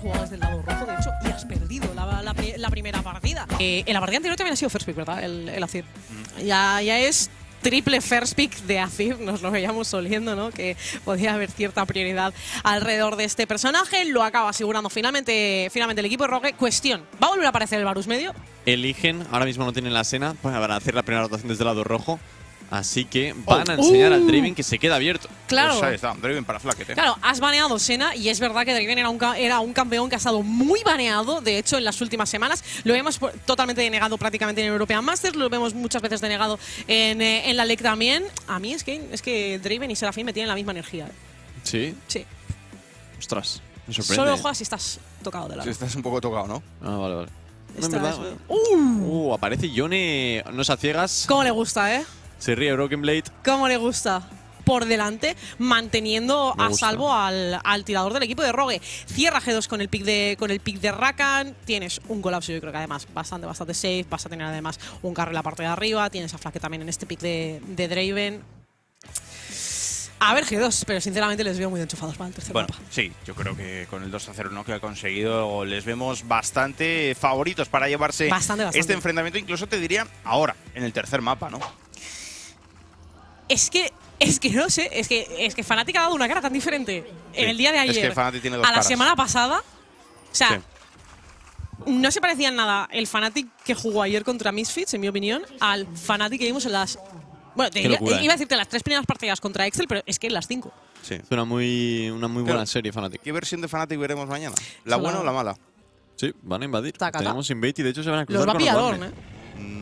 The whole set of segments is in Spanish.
jugado desde el lado rojo, de hecho, y has perdido la primera partida. En la partida anterior también ha sido first pick, ¿verdad? El Azir. Ya es triple first pick de Azir, nos lo veíamos oliendo, ¿no? Que podía haber cierta prioridad alrededor de este personaje. Lo acaba asegurando finalmente el equipo de Rogue. Cuestión, ¿va a volver a aparecer el Varus medio? Eligen, ahora mismo no tienen la Sena para hacer la primera rotación desde el lado rojo. Así que van a enseñar al Draven que se queda abierto. Claro. Pues ahí está, Draven para Flacket. Claro, has baneado Sena y es verdad que Draven era un campeón que ha estado muy baneado, de hecho, en las últimas semanas. Lo vemos totalmente denegado prácticamente en European Masters, lo vemos muchas veces denegado en la LEC también. A mí es que Draven y Seraphine me tienen la misma energía. ¿Sí? Sí. Ostras, me sorprende. Solo juegas si estás tocado de lado. Si estás un poco tocado, ¿no? Ah, vale, vale. No, en Estás- verdad. Aparece Yone, no es a ciegas. ¿Cómo le gusta, Se ríe Broken Blade. ¿Cómo le gusta? Por delante, manteniendo Me a gusta. salvo al tirador del equipo de Rogue. Cierra G2 con el pick de Rakan. Tienes un colapso, yo creo que además bastante safe. Vas a tener además un carry en la parte de arriba. Tienes a Flaque también en este pick de Draven. A ver, G2, pero sinceramente les veo muy enchufados para el tercer Bueno, mapa. sí, yo creo que con el 2-0 ¿no? que ha conseguido les vemos bastante favoritos para llevarse Bastante. este enfrentamiento. Incluso te diría ahora, en el tercer mapa, ¿no? Es que no sé, es que Fnatic ha dado una cara tan diferente en el día de ayer Es que Fnatic tiene dos a la caras. semana pasada. O sea, Sí. no se parecía en nada el Fnatic que jugó ayer contra Misfits, en mi opinión, al Fnatic que vimos en las… Bueno, Qué locura, iba a decirte las 3 primeras partidas contra Excel, pero es que en las 5. Sí. Es una muy buena serie, Fnatic. ¿Qué versión de Fnatic veremos mañana? ¿La Son buena la- o la mala? Sí, van a invadir. Taca, Tenemos invade y de hecho se van a Los cruzar va a con pillar los Dorn, Bamne.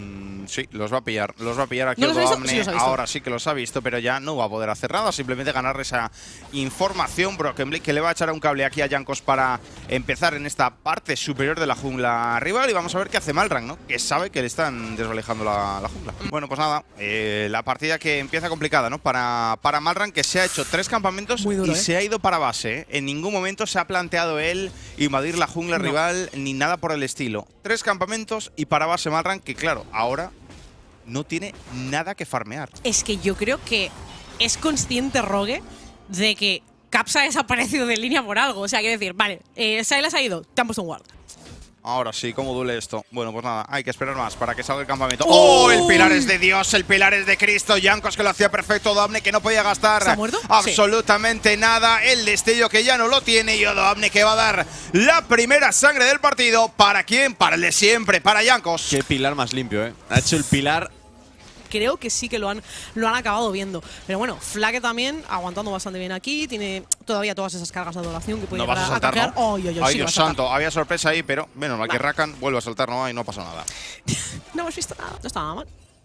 Sí, los va a pillar. Los va a pillar aquí ¿No los ha visto? Odoamne. Sí, los ha visto. Ahora sí que los ha visto, pero ya no va a poder hacer nada. Simplemente ganar esa información. Broken Blade que le va a echar un cable aquí a Jankos para empezar en esta parte superior de la jungla rival. Y vamos a ver qué hace Malrang, ¿no? Que sabe que le están desvalejando la jungla. Bueno, pues nada, la partida que empieza complicada, ¿no? Para Malrang, que se ha hecho 3 campamentos Muy duro, y se ha ido para base. En ningún momento se ha planteado él invadir la jungla No. rival ni nada por el estilo. 3 campamentos y para base Malrang, que claro, ahora no tiene nada que farmear. Es que yo creo que es consciente Rogue de que Caps ha desaparecido de línea por algo. O sea, quiero decir, vale, Sylas ha ido, te han puesto un ward. Ahora sí, ¿cómo duele esto? Bueno, pues nada, hay que esperar más para que salga el campamento. ¡Oh! El pilar es de Dios, el pilar es de Cristo. Jankos que lo hacía perfecto, Odoamne que no podía gastar ¿Se ha muerto? absolutamente nada. El destello que ya no lo tiene y Odoamne que va a dar la primera sangre del partido. ¿Para quién? Para el de siempre, para Jankos. Qué pilar más limpio, ¿eh? Ha hecho el pilar. Creo que sí que lo han acabado viendo. Pero bueno, Flaque también aguantando bastante bien aquí. Tiene todavía todas esas cargas de adoración que puede No vas a llegar saltar, canjear. ¿no? Ay, ay, ay, Ay, sí, Dios vas a saltar. santo, había sorpresa ahí, pero menos mal que Va. Rakan vuelve a saltar, ¿no? Y no pasa nada. No hemos visto nada. No está nada mal.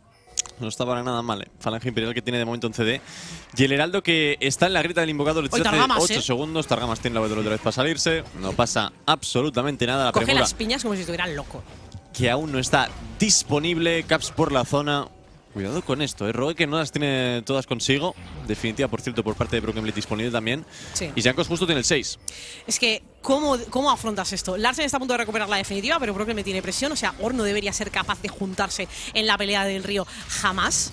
No está para nada mal, ¿eh? Falange Imperial que tiene de momento un CD. Y el Heraldo que está en la grita del invocador desde hace Targamas, 8 segundos. Targamas tiene la W otra vez para salirse. No pasa absolutamente nada. La Coge premura las piñas como si estuviera loco. que aún no está disponible. Caps por la zona. Cuidado con esto, Rogue que no las tiene todas consigo. Definitiva, por cierto, por parte de Broken Blade disponible también. Sí. Y Jankos justo tiene el 6. Es que, ¿cómo afrontas esto? Larsen está a punto de recuperar la definitiva, pero Broken me tiene presión. O sea, Or no debería ser capaz de juntarse en la pelea del río jamás.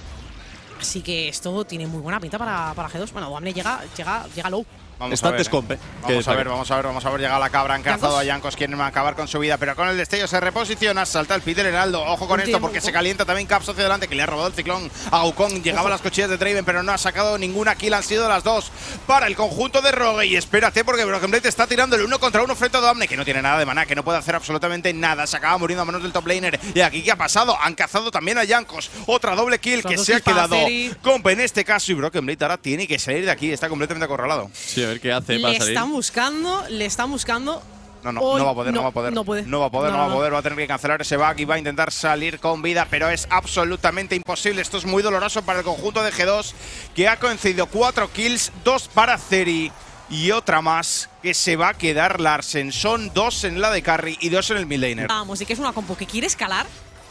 Así que esto tiene muy buena pinta para G2. Bueno, Odoamne llega low. Vamos Está a ver, antes compe. Vamos a ver. Llega la cabra, han cazado a Jankos, quieren acabar con su vida, pero con el destello se reposiciona, salta el pit del Heraldo. Ojo con esto, porque se calienta también Caps hacia adelante, que le ha robado el ciclón a Wukong. Llegaba las cuchillas de Draven, pero no ha sacado ninguna kill. Han sido las 2 para el conjunto de Rogue. Y espérate, porque Broken Blade está tirando el 1 contra 1 frente a Odoamne, que no tiene nada de maná, que no puede hacer absolutamente nada. Se acaba muriendo a manos del top laner. Y aquí, ¿qué ha pasado? Han cazado también a Jankos. Otra doble kill Son que dos se ha kills para quedado Ceri. compa en este caso. Y Broken Blade ahora tiene que salir de aquí, está completamente acorralado. Sí, a ver qué hace para Le salir. están buscando. No Hoy va a poder, no va a poder. No puede. No va a poder, No, no va a no. poder. Va a tener que cancelar ese bug y va a intentar salir con vida, pero es absolutamente imposible. Esto es muy doloroso para el conjunto de G2, que ha concedido 4 kills, 2 para Ceri y otra más que se va a quedar Larsen. Son 2 en la de carry y 2 en el mid laner. Vamos, y que es una compo que quiere escalar,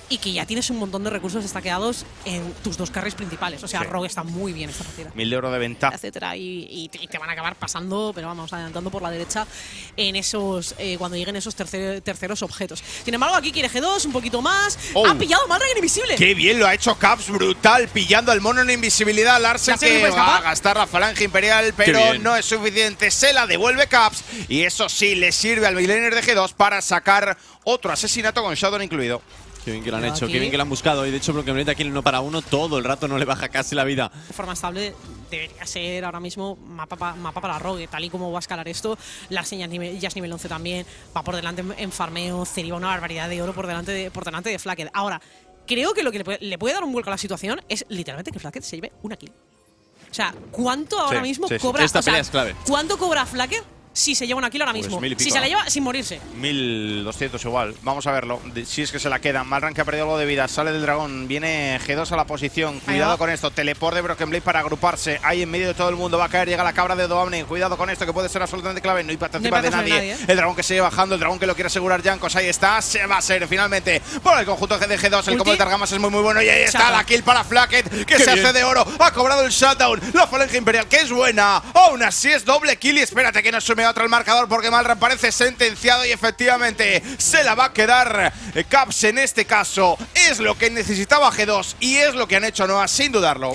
y que ya tienes un montón de recursos estaqueados en tus dos carries principales. O sea, Sí. Rogue está muy bien esta partida. 1000 de oro de ventaja. Etcétera, y te van a acabar pasando, pero vamos, adelantando por la derecha en esos cuando lleguen esos terceros objetos. Sin embargo, aquí quiere G2 un poquito más. Oh. Ha pillado Malrang invisible. Qué bien lo ha hecho Caps, brutal, pillando al mono en invisibilidad. Larsen Larsen no que puede va a escapar. gastar la falange imperial, pero bien. no es suficiente. Se la devuelve Caps y eso sí le sirve al midlaner de G2 para sacar otro asesinato con Shadow incluido. Qué bien que lo han Cuidado hecho, aquí. qué bien que lo han buscado. Y de hecho, Broken Blade aquí en el 1 para 1 todo el rato no le baja casi la vida. De forma estable debería ser ahora mismo mapa para Rogue, tal y como va a escalar esto. La señal ya es nivel 11 también, va por delante en farmeo, Ceriba una barbaridad de oro por delante de Flakked. Ahora, creo que lo que le puede dar un vuelco a la situación es literalmente que Flakked se lleve una kill. O sea, ¿cuánto ahora Sí, mismo sí, sí. cobra? Esta o sea, pelea es clave. ¿Cuánto cobra Flakked si se lleva una kill ahora Pues mismo? 1000 y pico, Si se la ¿no? lleva sin morirse. 1200 igual. Vamos a verlo. Si es que se la queda. Malrang que ha perdido algo de vida. Sale del dragón. Viene G2 a la posición. Cuidado va. con esto. Teleport de Broken Blade para agruparse. Ahí en medio de todo el mundo. Va a caer. Llega la cabra de Odoamne. Cuidado con esto que puede ser absolutamente clave. No hay participa de participa nadie. de nadie, El dragón que sigue bajando. El dragón que lo quiere asegurar Jankos. Ahí está. Se va a ser finalmente por el conjunto de G2. El Ulti. combo de Targamas es muy bueno. Y ahí está Shutdown. la kill para Flakked. Que se bien. hace de oro. Ha cobrado el shutdown. La falange imperial que es buena. Aún así es doble kill. Y espérate que no sume otro el marcador porque Malrang parece sentenciado y efectivamente se la va a quedar Caps en este caso. Es lo que necesitaba G2 y es lo que han hecho Noah, sin dudarlo.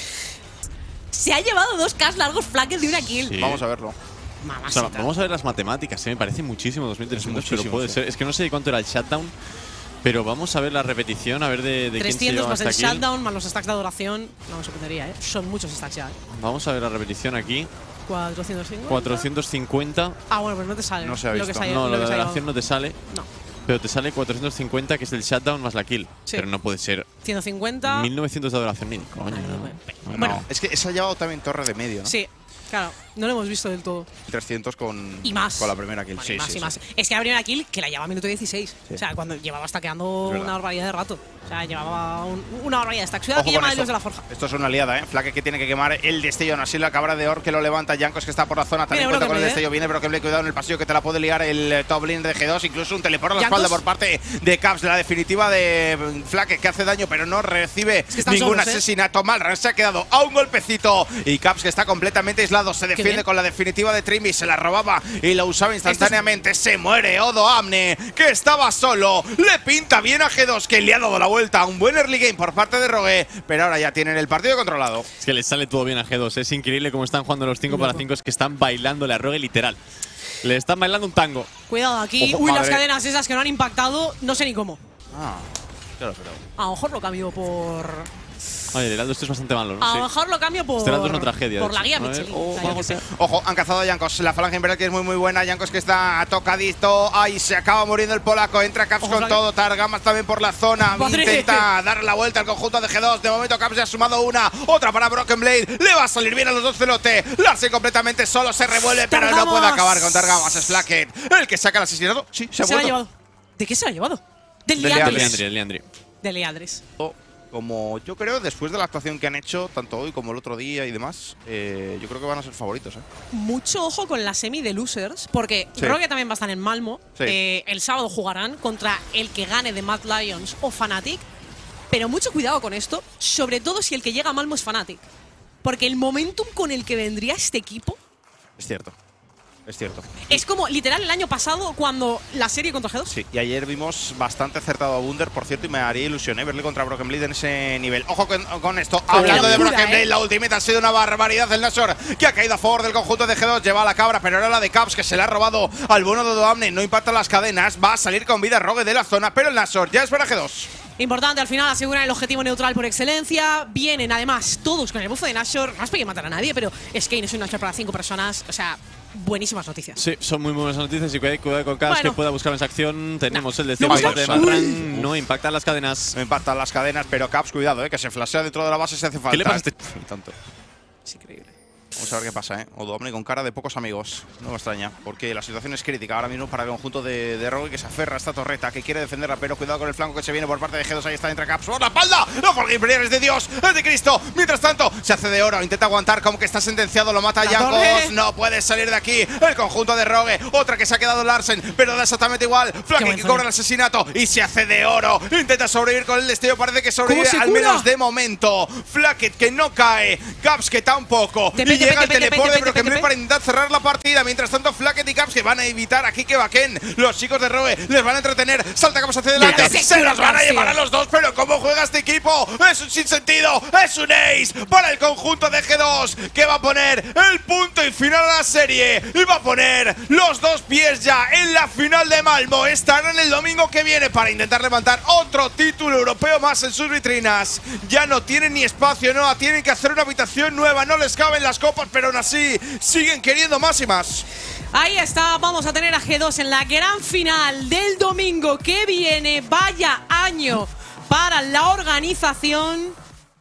Se ha llevado 2Ks largos Flakked de una kill. Sí. Vamos a verlo. O sea, Mamacita. vamos a ver las matemáticas, me parece muchísimo, 2300, Es pero muchísimo, puede sí. ser. Es que no sé de cuánto era el shutdown, pero vamos a ver la repetición, a ver de quién se 300 lleva más el hasta aquí. shutdown más los stacks de adoración. No me sorprendería, ¿eh? Son muchos stacks ya, ¿eh? Vamos a ver la repetición aquí. 450. 450. Ah, bueno, pues no te sale. No se ha Lo que visto. se ha- No, lo la que se ha duración no te sale, No. pero te sale 450, que es el shutdown más la kill. Sí. Pero no puede ser 150. 1900 de adoración ni de coña, Ay, no. Bueno. No, es que se ha llevado también torre de medio, ¿no? Sí, claro. No lo hemos visto del todo. 300 con, Y más. con la primera kill. Bueno, Sí, y más, sí, y sí. más. Es que la primera kill que la llevaba a minuto 16. Sí. O sea, cuando llevaba stackeando Es verdad. una barbaridad de rato. O sea, llevaba una barbaridad de stacks. Cuidado que Ojo con llama a esto. Dios de la Forja. Esto es una aliada, ¿eh? Flaque que tiene que quemar el destello. Aún así la cabra de Or que lo levanta. Jankos que está por la zona. También Viene cuenta con el Broken Blade, destello. Viene Broken Blade. Cuidado en el pasillo que te la puede liar el top lane de G2. Incluso un teleport a la Jankos. espalda por parte de Caps. La definitiva de Flaque que hace daño, pero no recibe que están ningún solos, ¿eh? asesinato. Malrang se ha quedado a un golpecito. Y Caps que está completamente aislado. Se defiende bien. con la definitiva de Trimby. Se la robaba y la usaba instantáneamente. Se muere Odoamne, que estaba solo. Le pinta bien a G2, que le ha dado la vuelta. Un buen early game por parte de Rogue, pero ahora ya tienen el partido controlado. Es que les sale todo bien a G2. Es increíble cómo están jugando los 5 para 5. Es que están bailándole a Rogue literal. Le están bailando un tango. Cuidado aquí. Ojo, Uy, las madre. cadenas esas que no han impactado. No sé ni cómo. Ah, claro, pero. A lo mejor lo cambio por. Oye, el Heraldo, esto es bastante malo, ¿no? A lo Sí. mejor lo cambio por. Este Heraldo es una tragedia. Por de la hecho. guía A ver, Michelin. oh, O sea, yo vamos qué a- sé. Ojo, han cazado a Jankos. La falange imperial que es muy buena. Jankos que está tocadito. Ay, se acaba muriendo el polaco. Entra Caps Ojo, con Flaque. todo. Targamas también por la zona. Madre. Intenta dar la vuelta al conjunto de G2. De momento Caps ya ha sumado una. Otra para Broken Blade. Le va a salir bien a los dos celote. Larsen completamente solo. Se revuelve, pero no Targamas. puede acabar con Targamas. Es Flacket el que saca el asesinato. Sí, se ha Se lo ha vuelto. llevado. ¿De qué se lo ha llevado? Del Del Liandris. El Leandri. De Liandris. Como yo creo, después de la actuación que han hecho, tanto hoy como el otro día y demás, yo creo que van a ser favoritos. Mucho ojo con la semi de losers, porque Sí. Rogue también va a estar en Malmo. Sí. El sábado jugarán contra el que gane de Mad Lions o Fnatic. Pero mucho cuidado con esto, sobre todo si el que llega a Malmo es Fnatic. Porque el momentum con el que vendría este equipo Es cierto. Es cierto. es como literal el año pasado cuando la serie contra G2. Sí, y ayer vimos bastante acertado a Wunder, por cierto, y me haría ilusión verle contra Broken Blade en ese nivel. Ojo con esto. Hablando de locura, Broken Blade, ¿eh? la ultimate ha sido una barbaridad del Nashor, que ha caído a favor del conjunto de G2. Lleva a la cabra, pero ahora la de Caps, que se le ha robado al bono de Odoamne. No impacta las cadenas. Va a salir con vida Rogue de la zona, pero el Nashor ya es para G2. Importante, al final aseguran el objetivo neutral por excelencia. Vienen además todos con el buffo de Nashor. No es para matar a nadie, pero es que no es un Nashor para 5 personas. O sea, buenísimas noticias. Sí, son muy buenas noticias y cuidado con Caps Bueno. que pueda buscar esa acción. Tenemos el ¿Lo destino busca? de Malrang. No impactan las cadenas. No impactan las cadenas, pero Caps, cuidado, que se flashea dentro de la base si hace falta. ¿Qué le pasa a este? Tanto. Es increíble. Vamos a ver qué pasa, ¿eh? Odomni con cara de pocos amigos. No me extraña, porque la situación es crítica ahora mismo para el conjunto de Rogue, que se aferra a esta torreta, que quiere defenderla, pero cuidado con el flanco que se viene por parte de G2. Ahí está, entra Caps por la espalda. ¡No, porque Imperial es de Dios! ¡Es de Cristo! Mientras tanto, se hace de oro, intenta aguantar, como que está sentenciado, lo mata Jankos. No puede salir de aquí el conjunto de Rogue. Otra que se ha quedado Larsen, pero da exactamente igual. Flaky que cobra el asesinato y se hace de oro. Intenta sobrevivir con el destello, parece que sobrevive al menos de momento. Flacket que no cae, Caps que tampoco. Y llega el teleport de Broken Blade para intentar cerrar la partida. Mientras tanto, Flacket y Caps que van a evitar aquí que Baken. Los chicos de Rogue les van a entretener. Salta Caps hacia adelante. Se los van a llevar a los dos, pero ¿cómo juega este equipo? Es un sinsentido. Es un ace para el conjunto de G2, que va a poner el punto y final a la serie. Y va a poner los dos pies ya en la final de Malmo. Estarán el domingo que viene para intentar levantar otro título europeo más en sus vitrinas. Ya no tienen ni espacio, no, tienen que hacer una habitación nueva. No les caben las copas, pero aún así siguen queriendo más y más. Ahí está, vamos a tener a G2 en la gran final del domingo que viene. Vaya año para la organización.